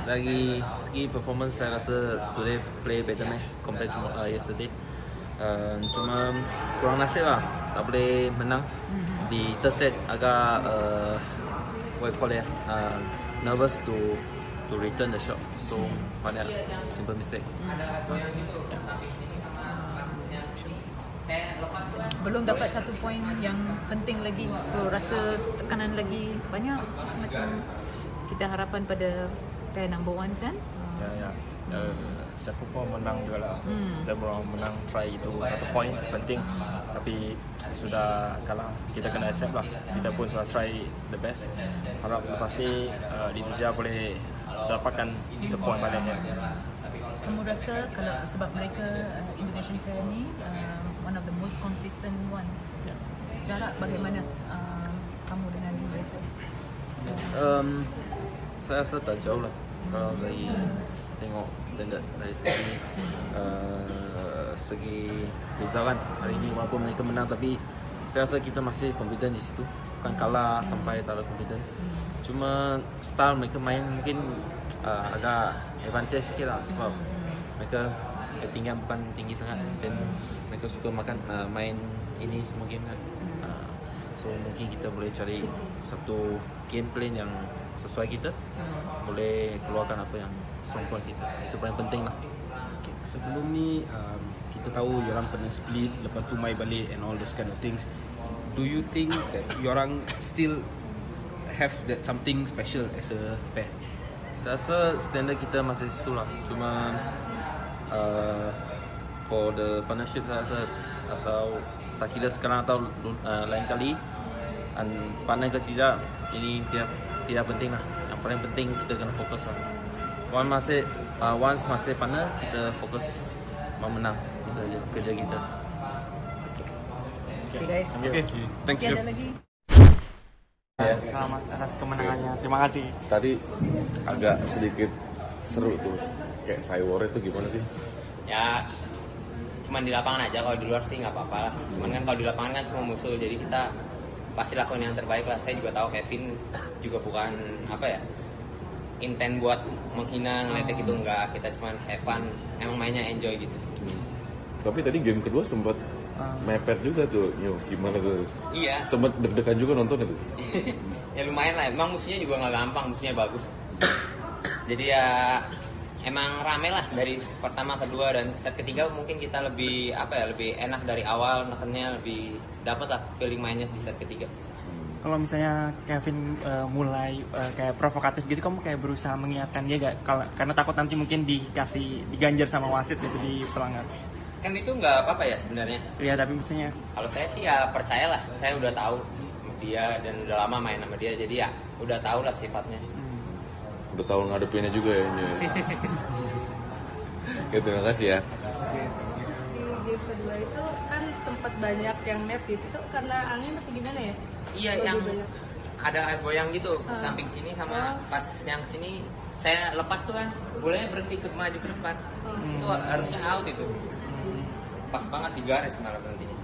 dari segi performance saya rasa today play better match compared to yesterday. Cuma kurang nasib lah, tak boleh menang. Di third set agak what you call it, nervous to return the shot, so banyak simple mistake. Belum dapat satu poin yang penting lagi, so rasa tekanan lagi banyak, macam kita harapan pada pair number one kan. Siapa pun menang juga lah. Kita baru menang, try itu satu poin penting, tapi sudah kalah, kita kena accept lah. Kita pun sudah try the best, harap lepas ni Indonesia boleh dapatkan itu poin baliknya. Kamu rasa kalau sebab mereka Indonesian player ni one of the most consistent one, jarak bagaimana kamu dengan mereka? Saya rasa tak jauh lah kalau dari tengok standard dari segi result kan. Hari ini walaupun mereka menang, tapi saya rasa kita masih confident di situ, bukan kalah sampai tak ada confident. Cuma style mereka main mungkin agak advantage sikit lah, sebab mereka ketinggian bukan tinggi sangat, dan mereka suka main ini semua game kan. So mungkin kita boleh cari satu game plan yang sesuai kita, boleh keluarkan apa yang strong point kita. Itu paling penting lah. Okay. Sebelum ni kita tahu yorang pernah split, lepas tu mai balik and all those kind of things. Do you think that yorang still have that something special as a pair? Saya rasa standard kita masih situ lah. Cuma for the partnership saya rasa, atau tak kira sekarang atau lain kali partner ke tidak, ini tidak penting lah. Yang paling penting kita kena fokus lah. Once masih partner, kita fokus mau menang. Itu saja kerja kita. Okay guys, Thank you. Ada lagi? Selamat atas kemenangannya. Terima kasih. Tadi agak sedikit seru tuh, kayak Cywar itu gimana sih? Ya cuman di lapangan aja, kalau di luar sih nggak apa-apa lah. Cuman kan kalau di lapangan kan semua musuh, jadi kita pasti lakukan yang terbaik lah. Saya juga tahu Kevin juga bukan intent buat menghina, ngeledek gitu, enggak. Kita cuman have fun, emang mainnya enjoy gitu sih. Tapi tadi game kedua sempat mepet juga tuh, gimana tuh? Iya. Sempat deg-degan juga nonton itu. Ya lumayan lah, emang musuhnya juga nggak gampang, musuhnya bagus. Jadi ya emang rame lah dari pertama, kedua, dan set ketiga mungkin kita lebih lebih enak dari awal, nekennya lebih dapat lah feeling mainnya di set ketiga. Kalau misalnya Kevin mulai kayak provokatif gitu, kamu kayak berusaha mengingatkan dia gak? Karena takut nanti mungkin diganjar sama wasit gitu di pelanggar. Kan itu nggak apa-apa ya sebenarnya. Iya, tapi misalnya kalau saya sih ya percayalah, saya udah tahu dia dan udah lama main sama dia, jadi ya udah tahu lah sifatnya. Udah tahu ngadepinnya juga ya ini. Oke, terima kasih ya. Di game kedua itu kan sempat banyak yang net gitu, itu karena angin atau gimana ya? Iya, yang banyak. Ada goyang gitu, samping sini sama pas yang sini saya lepas tuh kan, bolanya berhenti maju ke depan. Itu harusnya out itu. Pas banget di garis malah berhentinya.